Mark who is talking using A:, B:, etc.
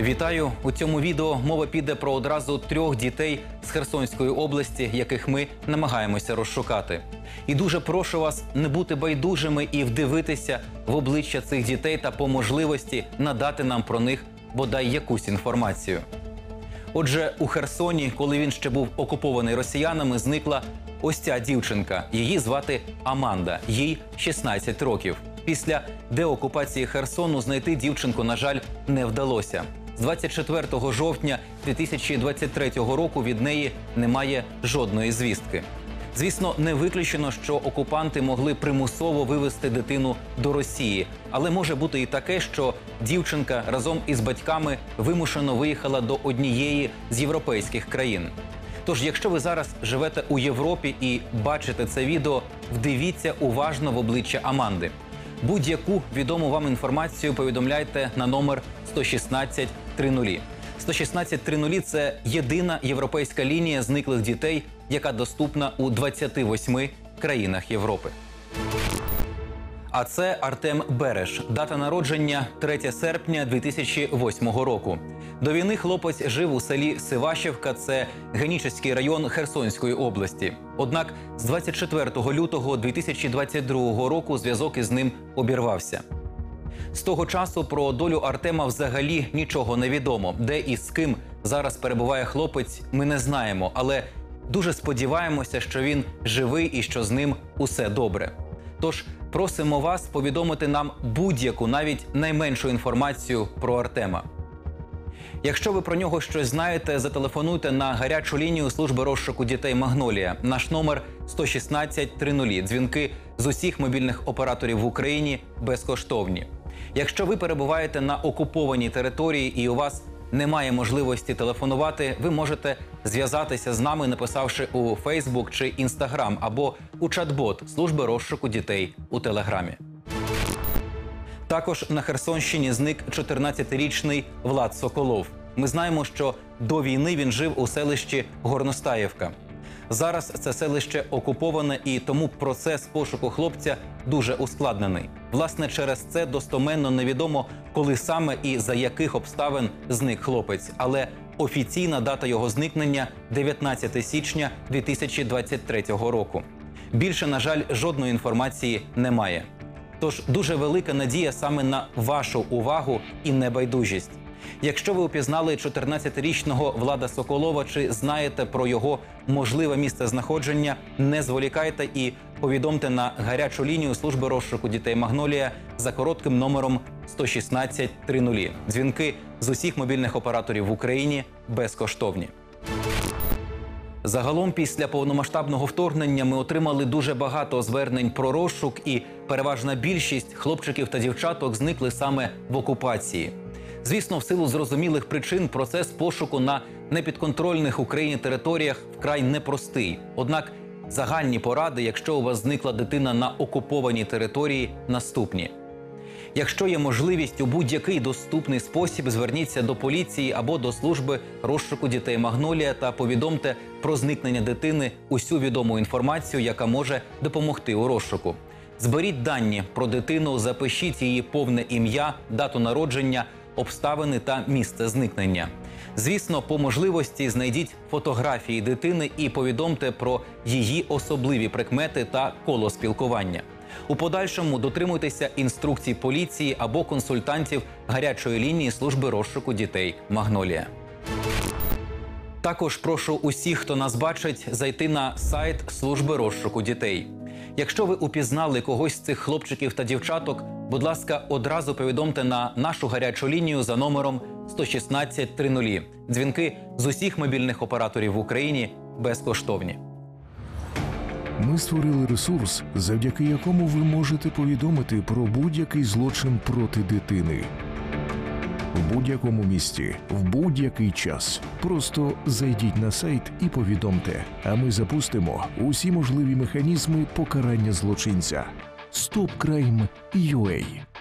A: Вітаю! У цьому відео мова піде про одразу 3 дітей з Херсонської області, яких ми намагаємося розшукати. І дуже прошу вас не бути байдужими і вдивитися в обличчя цих дітей та по можливості надати нам про них бодай якусь інформацію. Отже, у Херсоні, коли він ще був окупований росіянами, зникла ось ця дівчинка. Її звати Аманда, їй 16 років. Після деокупації Херсону знайти дівчинку, на жаль, не вдалося. З 24 жовтня 2023 року від неї немає жодної звістки. Звісно, не виключено, що окупанти могли примусово вивезти дитину до Росії. Але може бути і таке, що дівчинка разом із батьками вимушено виїхала до однієї з європейських країн. Тож, якщо ви зараз живете у Європі і бачите це відео, вдивіться уважно в обличчя Аманди. Будь-яку відому вам інформацію повідомляйте на номер 116 30. 116 30 – це єдина європейська лінія зниклих дітей, яка доступна у 28 країнах Європи. А це Артем Береш. Дата народження – 3 серпня 2008 року. До війни хлопець жив у селі Сивашівка, це Генічеський район Херсонської області. Однак з 24 лютого 2022 року зв'язок із ним обірвався. З того часу про долю Артема взагалі нічого не відомо. Де і з ким зараз перебуває хлопець, ми не знаємо, але дуже сподіваємося, що він живий і що з ним усе добре. Тож просимо вас повідомити нам будь-яку, навіть найменшу інформацію про Артема. Якщо ви про нього щось знаєте, зателефонуйте на гарячу лінію служби розшуку дітей «Магнолія». Наш номер 116 30. Дзвінки з усіх мобільних операторів в Україні безкоштовні. Якщо ви перебуваєте на окупованій території і у вас немає можливості телефонувати, ви можете зв'язатися з нами, написавши у Facebook чи Instagram або у чат-бот служби розшуку дітей у Телеграмі. Також на Херсонщині зник 14-річний Влад Соколов. Ми знаємо, що до війни він жив у селищі Горностаївка. Зараз це селище окуповане, і тому процес пошуку хлопця дуже ускладнений. Власне, через це достоменно невідомо, коли саме і за яких обставин зник хлопець. Але офіційна дата його зникнення – 19 січня 2023 року. Більше, на жаль, жодної інформації немає. Тож дуже велика надія саме на вашу увагу і небайдужість. Якщо ви упізнали 14-річного Влада Соколова чи знаєте про його можливе місце знаходження, не зволікайте і повідомте на гарячу лінію служби розшуку дітей «Магнолія» за коротким номером 116 30. Дзвінки з усіх мобільних операторів в Україні безкоштовні. Загалом, після повномасштабного вторгнення ми отримали дуже багато звернень про розшук, і переважна більшість хлопчиків та дівчаток зникли саме в окупації. Звісно, в силу зрозумілих причин процес пошуку на непідконтрольних Україні територіях вкрай непростий. Однак загальні поради, якщо у вас зникла дитина на окупованій території, наступні. Якщо є можливість, у будь-який доступний спосіб зверніться до поліції або до служби розшуку дітей «Магнолія» та повідомте про зникнення дитини усю відому інформацію, яка може допомогти у розшуку. Зберіть дані про дитину, запишіть її повне ім'я, дату народження, обставини та місце зникнення. Звісно, по можливості знайдіть фотографії дитини і повідомте про її особливі прикмети та коло спілкування. У подальшому дотримуйтеся інструкцій поліції або консультантів гарячої лінії служби розшуку дітей «Магнолія». Також прошу усіх, хто нас бачить, зайти на сайт служби розшуку дітей. Якщо ви упізнали когось з цих хлопчиків та дівчаток, будь ласка, одразу повідомте на нашу гарячу лінію за номером 116 30. Дзвінки з усіх мобільних операторів в Україні безкоштовні.
B: Ми створили ресурс, завдяки якому ви можете повідомити про будь-який злочин проти дитини. В будь-якому місці, в будь-який час. Просто зайдіть на сайт і повідомте, а ми запустимо усі можливі механізми покарання злочинця. StopCrime.ua